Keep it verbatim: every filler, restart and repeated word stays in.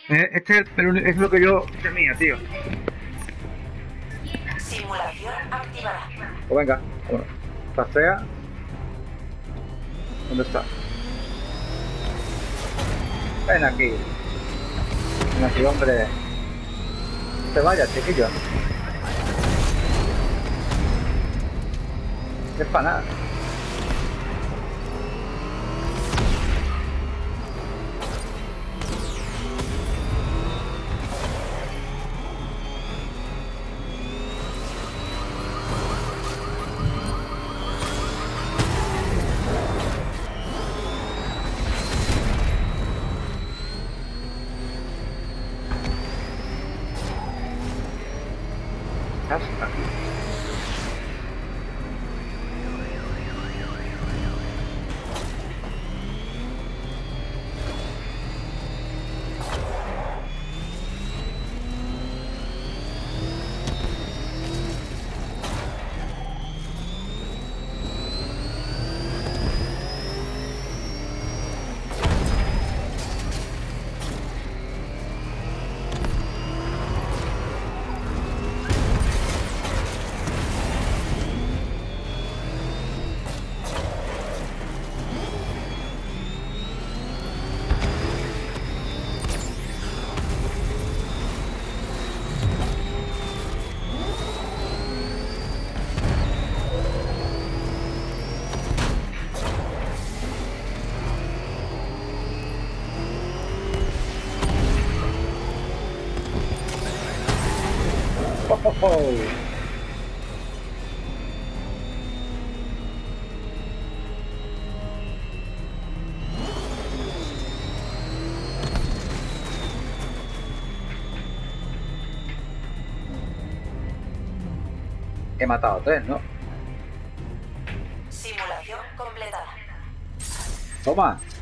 Eh, Este es, el, es lo que yo temía, tío. Simulación activada. Pues venga, bueno, pasea. ¿Dónde está? Ven aquí. Ven aquí, hombre. No te vayas, chiquillo. Es para nada. Hasta aquí. Oh, oh, oh. He matado a tres, ¿no? Simulación completada. Toma.